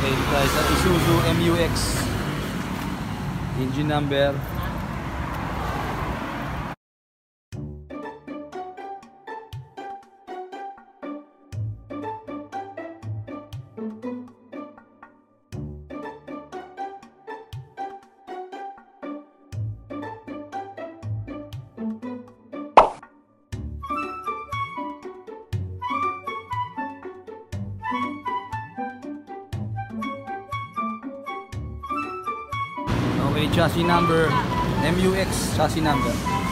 Okay, tayo sa Isuzu MU-X. Engine number. Okay, chassis number. MU-X chassis number.